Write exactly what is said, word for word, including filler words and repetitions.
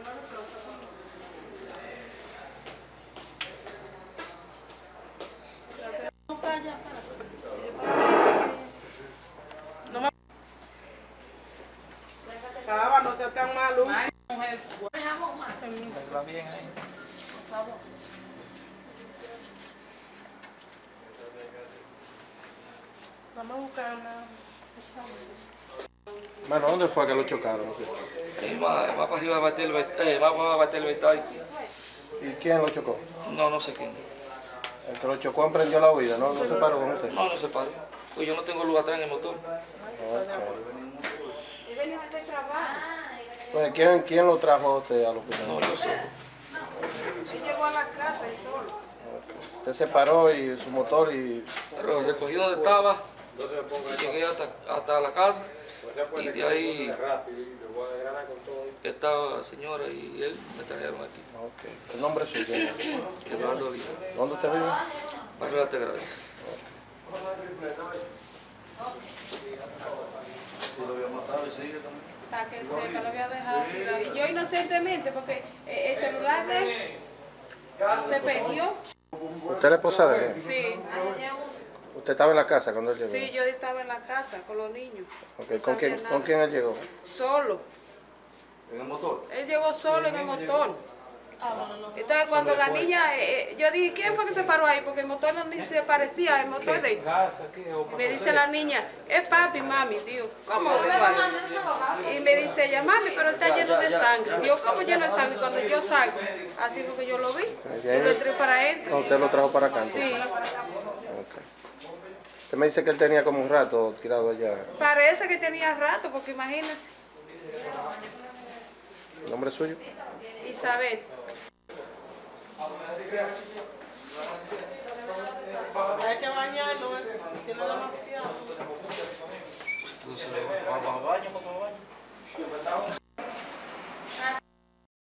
No me... Cava, no sea tan malo. Va bien ahí. Vamos a buscar una... Bueno, ¿dónde fue que lo chocaron? Eh, más, más para arriba de bater el, eh, más para bater el Betay. ¿Y quién lo chocó? No, no sé quién. El que lo chocó emprendió la huida, ¿no? ¿No se paró con usted? No, no se paró. Pues yo no tengo luz atrás en el motor. Pues, ¿quién, ¿quién lo trajo a usted al hospital? No, yo solo. Él llegó a la casa y solo. Okay. Usted se paró y su motor y... Pero recogí donde estaba y llegué hasta, hasta la casa. Y de ahí esta señora y él me trajeron aquí. Okay. ¿El nombre es suyo? Eduardo Oliva. ¿Dónde usted vive? Barrio Date Gracia. Si lo había matado y seguía también. Está que sepa, lo había dejado tirado. Y yo inocentemente, porque eh, el celular de él se perdió. ¿Usted es la esposa de él? Sí, ¿Usted estaba en la casa cuando él llegó? sí, yo estaba en la casa con los niños. Okay. No ¿Con, sabía quién, nada. ¿Con quién él llegó? Solo. ¿En el motor? Él llegó solo en el motor. Entonces cuando la niña, eh, yo dije, ¿quién fue que se paró ahí? Porque el motor no ni se parecía al motor de él. Y me dice la niña, es papi, mami. Digo, ¿cómo se va? Y me dice ella, mami, pero él está lleno de sangre. Digo, ¿cómo lleno de sangre? Cuando yo salgo, así fue que yo lo vi. Y lo entré para adentro. No, ¿usted lo trajo para acá? Sí, Okay. Usted me dice que él tenía como un rato tirado allá. parece que tenía rato, porque imagínese, ¿El nombre es suyo? Isabel. Hay que bañarlo, ¿eh? Tiene demasiado. Entonces, vamos, vamos,